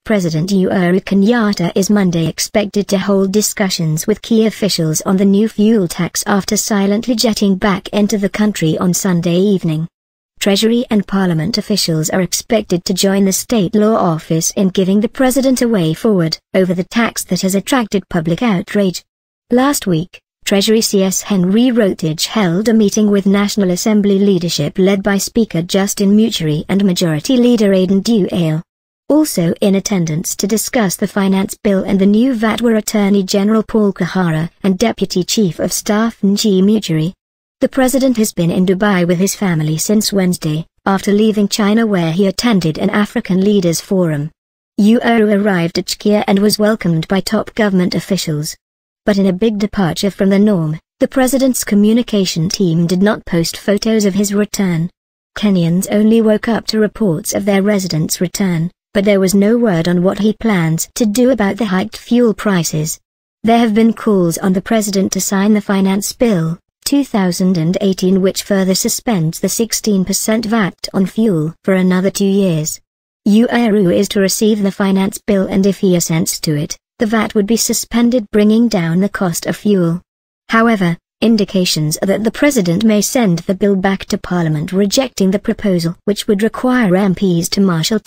President Uhuru Kenyatta is Monday expected to hold discussions with key officials on the new fuel tax after silently jetting back into the country on Sunday evening. Treasury and Parliament officials are expected to join the State Law Office in giving the President a way forward over the tax that has attracted public outrage. Last week, Treasury CS Henry Rotich held a meeting with National Assembly leadership led by Speaker Justin Muturi and Majority Leader Aden Duale. Also in attendance to discuss the finance bill and the new VAT were Attorney General Paul Kahara and Deputy Chief of Staff Nji Muturi. The President has been in Dubai with his family since Wednesday, after leaving China where he attended an African Leaders Forum. Uhuru arrived at Shkia and was welcomed by top government officials. But in a big departure from the norm, the President's communication team did not post photos of his return. Kenyans only woke up to reports of their resident's return, but there was no word on what he plans to do about the hiked fuel prices. There have been calls on the President to sign the Finance Bill 2018 which further suspends the 16% VAT on fuel for another 2 years. Uhuru is to receive the Finance Bill and if he assents to it, the VAT would be suspended bringing down the cost of fuel. However, indications are that the President may send the bill back to Parliament rejecting the proposal which would require MPs to marshal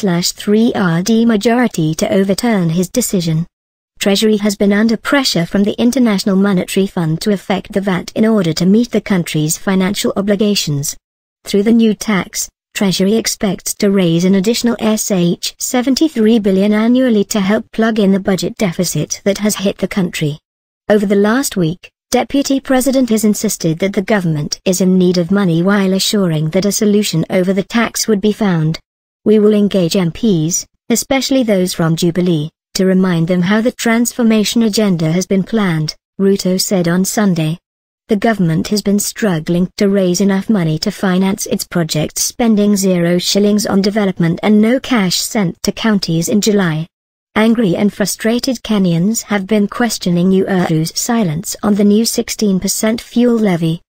2/3rd majority to overturn his decision. Treasury has been under pressure from the International Monetary Fund to effect the VAT in order to meet the country's financial obligations. Through the new tax, Treasury expects to raise an additional Sh73 billion annually to help plug in the budget deficit that has hit the country. Over the last week, Deputy President has insisted that the government is in need of money while assuring that a solution over the tax would be found. We will engage MPs, especially those from Jubilee, to remind them how the transformation agenda has been planned, Ruto said on Sunday. The government has been struggling to raise enough money to finance its projects, spending 0 shillings on development and no cash sent to counties in July. Angry and frustrated Kenyans have been questioning Uhuru's silence on the new 16% fuel levy.